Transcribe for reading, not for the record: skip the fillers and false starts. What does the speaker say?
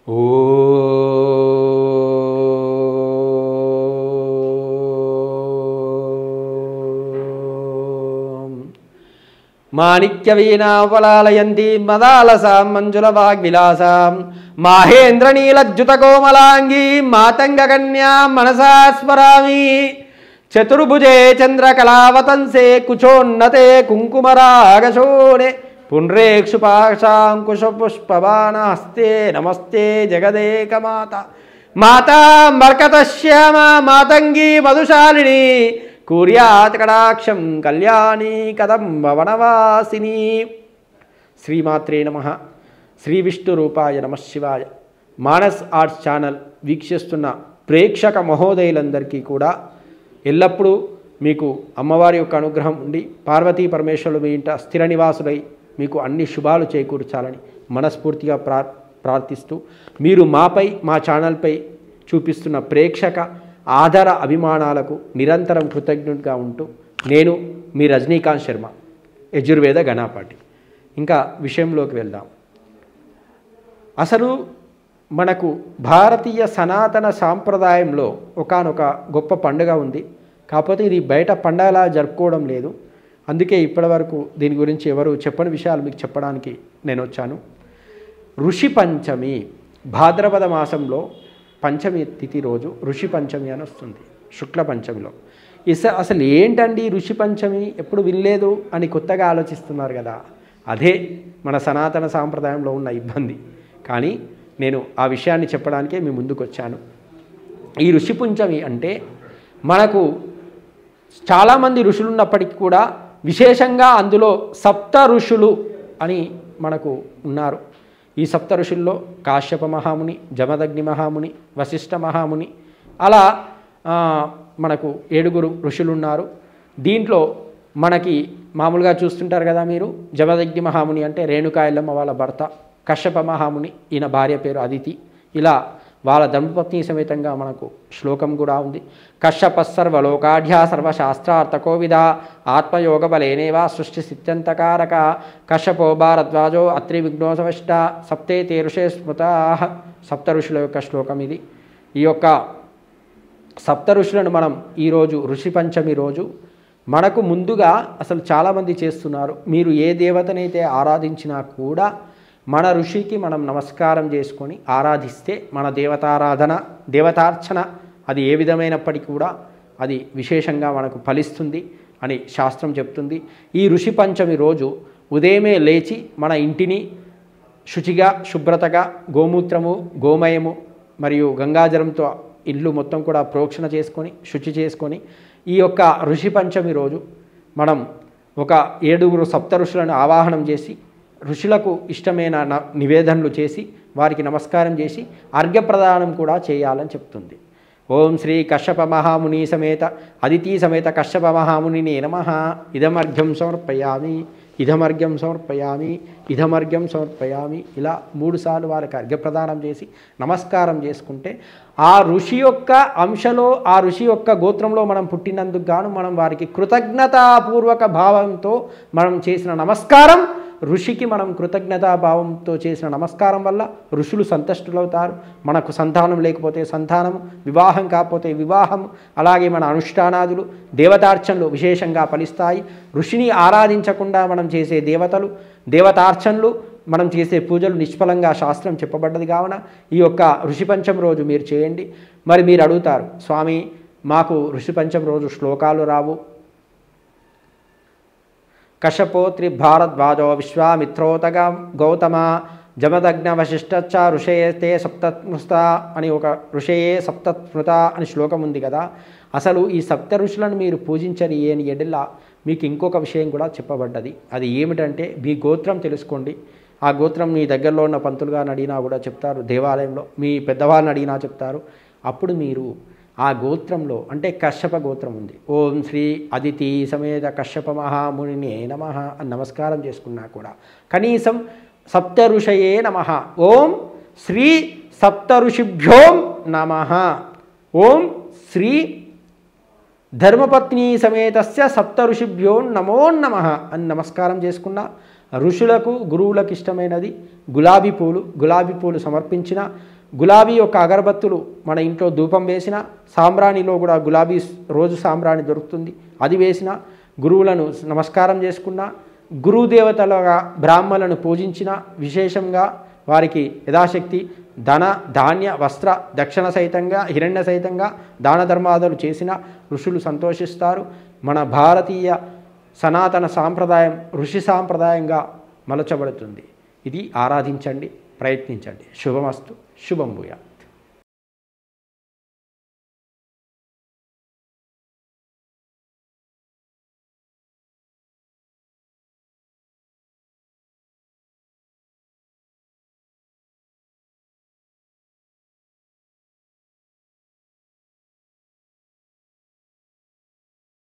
మాణిక్యవీణావలాలయంతి మదాలసాం మంజులవాగ్విలాసాం మాహేంద్రనీలజ్జుతకోమలాంగీ మాతంగకన్యా మనసా స్మరామి చతుర్భుజే చంద్రకళావతంసే కుచోన్నతే కుంకుమరాగశోణే పుండ్రేక్షుపాశాంకుశపుష్పబాణహస్తే నమస్తే జగదేకమాత మాతా మర్కతశ్యామా మాతంగీ మధుశాలిని కుర్యాత్ కటాక్షం కళ్యాణి కదంబ వనవాసిని. శ్రీమాత్రే నమః. శ్రీ విష్ణు రూపాయ నమః శివాయ. మానస్ ఆర్ట్స్ ఛానల్ వీక్షిస్తున్న ప్రేక్షక మహోదయులందరికీ కూడా ఎల్లప్పుడూ మీకు అమ్మవారి యొక్క అనుగ్రహం ఉండి పార్వతీ పరమేశ్వరులు మీ ఇంట స్థిర నివాసులై మీకు అన్ని శుభాలు చేకూర్చాలని మనస్ఫూర్తిగా ప్రార్థిస్తూ మీరు మాపై మా ఛానల్పై చూపిస్తున్న ప్రేక్షక ఆదర అభిమానాలకు నిరంతరం కృతజ్ఞుడిగా ఉంటూ నేను మీ రజనీకాంత్ శర్మ, యజుర్వేద గణపాటి. ఇంకా విషయంలోకి వెళ్దాం. అసలు మనకు భారతీయ సనాతన సాంప్రదాయంలో ఒకానొక గొప్ప పండుగ ఉంది. కాకపోతే ఇది బయట పండగలా జరుపుకోవడం లేదు. అందుకే ఇప్పటివరకు దీని గురించి ఎవరు చెప్పని విషయాలు మీకు చెప్పడానికి నేను వచ్చాను. ఋషి పంచమి, భాద్రపద మాసంలో పంచమి తిథి రోజు ఋషి పంచమి అని వస్తుంది. శుక్ల పంచమిలో అసలు ఏంటండి ఋషి పంచమి, ఎప్పుడు వినలేదు అని కొత్తగా ఆలోచిస్తున్నారు కదా. అదే మన సనాతన సాంప్రదాయంలో ఉన్న ఇబ్బంది. కానీ నేను ఆ విషయాన్ని చెప్పడానికే మీ ముందుకు వచ్చాను. ఈ ఋషి పంచమి అంటే మనకు చాలామంది ఋషులు ఉన్నప్పటికీ కూడా విశేషంగా అందులో సప్త ఋషులు అని మనకు ఉన్నారు. ఈ సప్త ఋషుల్లో కాశ్యప మహాముని, జమదగ్ని మహాముని, వశిష్ఠ మహాముని, అలా మనకు 7 ఋషులు ఉన్నారు. దీంట్లో మనకి మామూలుగా చూస్తుంటారు కదా మీరు, జమదగ్ని మహాముని అంటే రేణుకాయలమ్మ వాళ్ళ భర్త, కశ్యప మహాముని ఈయన భార్య పేరు అదితి. ఇలా వాళ్ళ ధర్మపత్ని సమేతంగా మనకు శ్లోకం కూడా ఉంది. కశ్యప సర్వలోకాఢ్య సర్వశాస్త్రార్థకోవిద ఆత్మయోగ బలేనేవా సృష్టి స్థిత్యంతకారక కశ్యపో భారద్వాజో అత్రి విఘ్నోసవష్ట సప్తే తే ఋషే స్మృతా. సప్త ఋషుల యొక్క శ్లోకం ఇది. ఈ యొక్క సప్త ఋషులను మనం ఈరోజు ఋషి పంచమి రోజు మనకు ముందుగా అసలు చాలామంది చేస్తున్నారు. మీరు ఏ దేవతనైతే ఆరాధించినా కూడా మన ఋషికి మనం నమస్కారం చేసుకొని ఆరాధిస్తే మన దేవతారాధన, దేవతార్చన అది ఏ విధమైనప్పటికీ కూడా అది విశేషంగా మనకు ఫలిస్తుంది అని శాస్త్రం చెప్తుంది. ఈ ఋషి పంచమి రోజు ఉదయమే లేచి మన ఇంటిని శుచిగా శుభ్రతగా గోమూత్రము, గోమయము మరియు గంగాజలంతో ఇల్లు మొత్తం కూడా ప్రోక్షణ చేసుకొని శుచి చేసుకొని ఈ యొక్క ఋషి పంచమి రోజు మనం ఒక 7 సప్త ఋషులను ఆవాహనం చేసి ఋషులకు ఇష్టమైన నివేదనలు చేసి వారికి నమస్కారం చేసి అర్ఘ్యప్రదానం కూడా చేయాలని చెప్తుంది. ఓం శ్రీ కశ్యప మహాముని సమేత అదితి సమేత కశ్యప మహామునినే నమః. ఇదమర్ఘ్యం సమర్పయామి, ఇదమర్ఘ్యం సమర్పయామి, ఇదమర్ఘ్యం సమర్పయామి. ఇలా 3 సార్లు వారికి అర్ఘ్యప్రదానం చేసి నమస్కారం చేసుకుంటే ఆ ఋషి యొక్క అంశలో, ఆ ఋషి యొక్క గోత్రంలో మనం పుట్టినందుకు గాను మనం వారికి కృతజ్ఞతాపూర్వక భావంతో మనం చేసిన నమస్కారం, ఋషికి మనం కృతజ్ఞతాభావంతో చేసిన నమస్కారం వల్ల ఋషులు సంతుష్టులవుతారు. మనకు సంతానం లేకపోతే సంతానము, వివాహం కాకపోతే వివాహము, అలాగే మన అనుష్ఠానాదులు, దేవతార్చనలు విశేషంగా ఫలిస్తాయి. ఋషిని ఆరాధించకుండా మనం చేసే దేవతార్చనలు, మనం చేసే పూజలు నిష్ఫలంగా శాస్త్రం చెప్పబడ్డది. కావున ఈ యొక్క ఋషి పంచమి రోజు మీరు చేయండి. మరి మీరు అడుగుతారు, స్వామి మాకు ఋషి పంచమి రోజు శ్లోకాలు రావు. కశ్యపోత్రి భారద్వాజో విశ్వామిత్రోతగ గౌతమ జమదగ్న వశిష్ఠచ్చ ఋషయే సప్తస్మృత అని ఒక ఋషయే సప్తస్మృత అని శ్లోకం ఉంది కదా. అసలు ఈ సప్త ఋషులను మీరు పూజించని ఏని ఎడల మీకు ఇంకొక విషయం కూడా చెప్పబడ్డది. అది ఏమిటంటే మీ గోత్రం తెలుసుకోండి. ఆ గోత్రం మీ దగ్గరలో ఉన్న పంతులు గారిని అడిగినా కూడా చెప్తారు, దేవాలయంలో మీ పెద్దవాళ్ళని అడిగినా చెప్తారు. అప్పుడు మీరు ఆ గోత్రంలో అంటే కశ్యప గోత్రం ఉంది, ఓం శ్రీ అదితి సమేత కశ్యప మహామునినే నమః అని నమస్కారం చేసుకున్నా కూడా కనీసం సప్త ఋషయే నమః, ఓం శ్రీ సప్త ఋషిభ్యోం నమః, ఓం శ్రీ ధర్మపత్ని సమేతస్య సప్త ఋషిభ్యో నమో నమః అని నమస్కారం చేసుకున్నా ఋషులకు గురువులకు ఇష్టమైనది గులాబీ పూలు. గులాబీ పూలు సమర్పించిన, గులాబీ యొక్క అగరబత్తులు మన ఇంట్లో ధూపం వేసిన, సాంబ్రాణిలో కూడా గులాబీ రోజు సాంబ్రాణి దొరుకుతుంది, అది వేసిన, గురువులను నమస్కారం చేసుకున్న, గురుదేవతలుగా బ్రాహ్మణులను పూజించిన, విశేషంగా వారికి యథాశక్తి ధన ధాన్య వస్త్ర దక్షిణ సహితంగా హిరణ్య సహితంగా దాన ధర్మాదులు చేసిన ఋషులు సంతోషిస్తారు. మన భారతీయ సనాతన సాంప్రదాయం ఋషి సాంప్రదాయంగా మలచబడుతుంది. ఇది ఆరాధించండి, ప్రయత్నించండి. శుభమస్తు. శుభం భూయా.